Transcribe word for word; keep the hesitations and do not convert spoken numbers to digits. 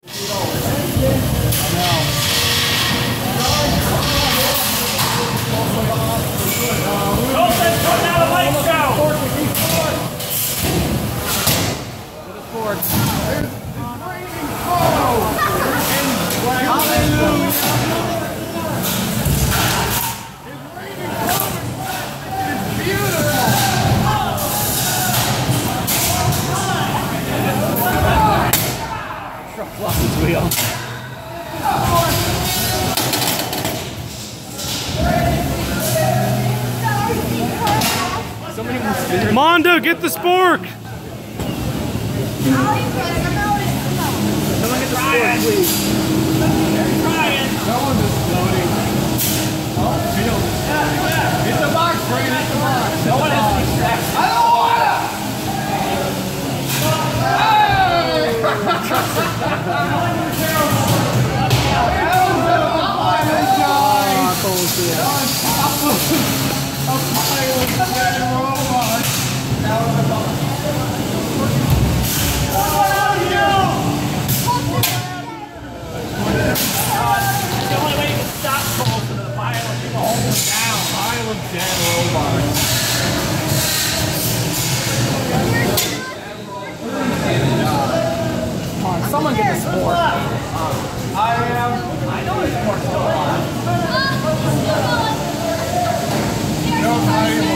Mondo, get the spork! Someone get the spork, please. No one's exploding. Oh, you know. Hit the box, Brandon, hit the box. No one has to be distracted. I don't Someone get the sport. I am. I know it's more still on. No,